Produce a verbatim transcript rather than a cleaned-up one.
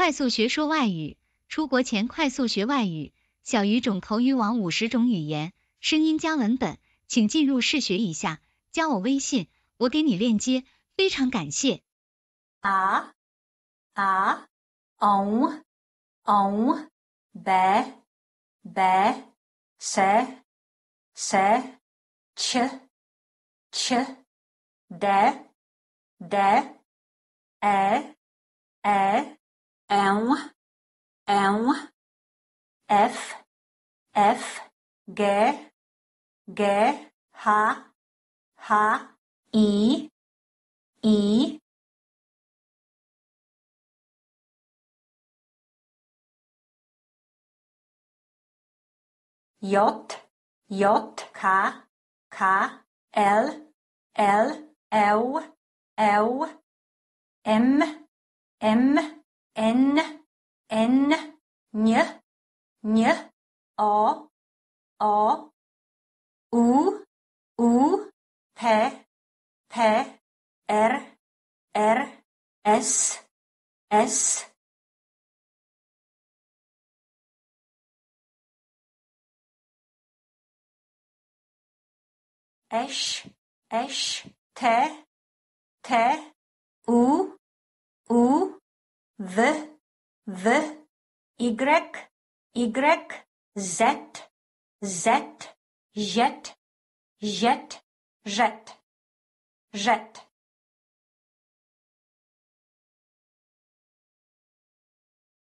快速学说外语，出国前快速学外语，小语种口语网五十种语言，声音加文本，请进入试学一下，加我微信，我给你链接，非常感谢。 A, a, on, on, be, be, se, se, ç, ç, de, de, e, e, en, en, f, f, g, g, h, h, i, i, J, J, K, K, L, L, L, L, M, M, N, N, Ň, Ň, O, O, U, U, P, P, R, R, S, S, Š, Š, T, T, U, U, V, V, Y, Y, Z, Z, Ž, Ž, Ž, Ž.